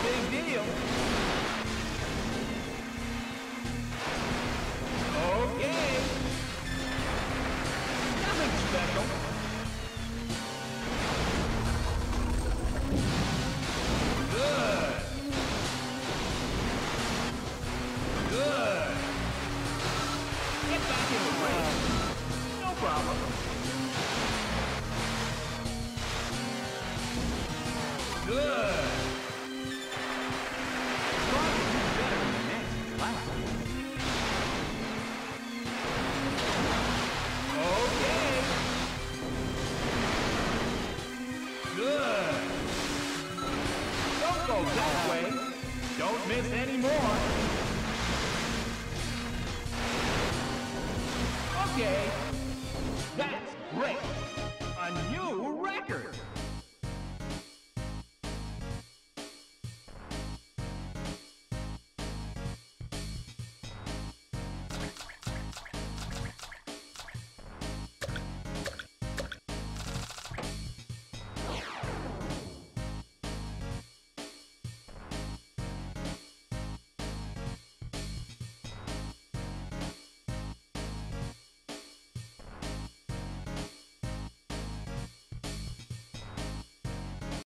big deal. Okay. Nothing special. Good. Good. Get back in the race. No problem. Good. Try to do better in the next lap. Okay. Good. Don't go that way. Don't miss any more. Okay.